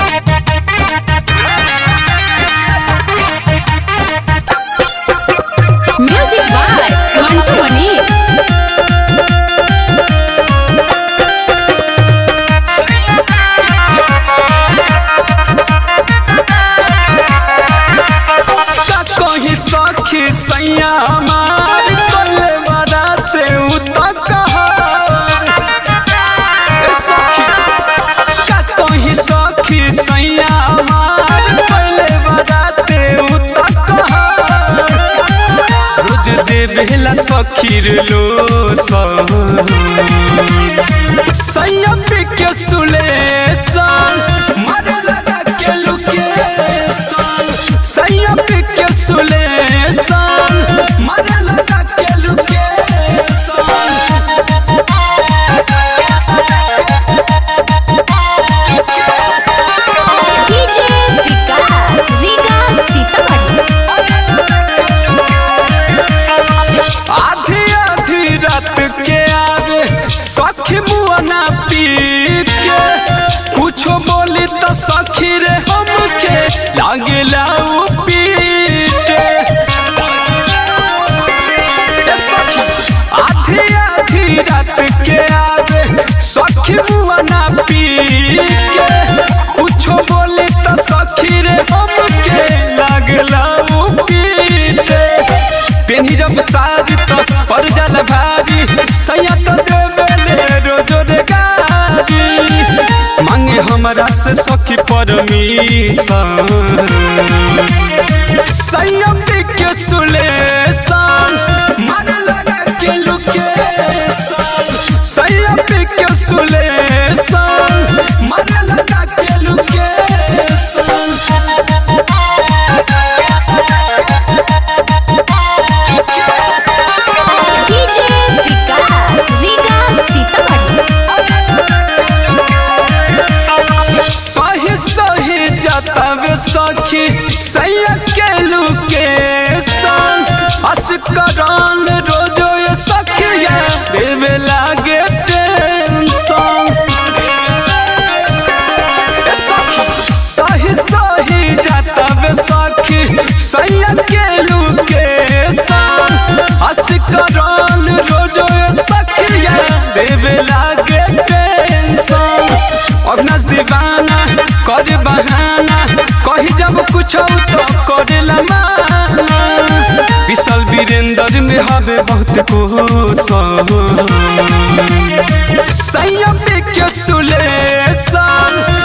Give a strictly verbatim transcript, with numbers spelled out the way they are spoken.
Music by Mantu मनी। कहीं सखी सैया मार कले बराते सखी कहीं सखी सैया मार कले बराते रोज देवेला सखी लो सैया पे के सुले मारे लगा के लुके सैया पे के सुले मारे लगा के लुके डीजे विकास रीगा सीतामढ़ी। आधी आधी रात के आगे सखी मुआना पी के कुछो बोली तो सखी रे हमके लागेला पीटे आधी आधी रात के आगे सखी मुआना पी के कुछो बोली तो सखी रे हमके लागेला पीटे पेनी जब सारी तो पर जल भारी सैया तो देवेले रोजो रे गारी मांगे हमरा से सखी परमिशन सैया पे के सुले मारे लगा के लुके सैया पे के सुले मारे लगा के लुके डीजे विकास रीगा सीतामढ़ी। सही सही जतावे सखी सैया के लुके अस्करान रोजो ये सखिया देवे लागे टेंशन सही सही जतावे सखी सैया के लुके अस्करान रोजो ये सखिया देवे लागे टेंशन अग्नस दीवाना करे बहाना कही जब कुछ तो करे माना विशाल वीरेंद्र में हवे बहुत कुछ सैया पे के सुले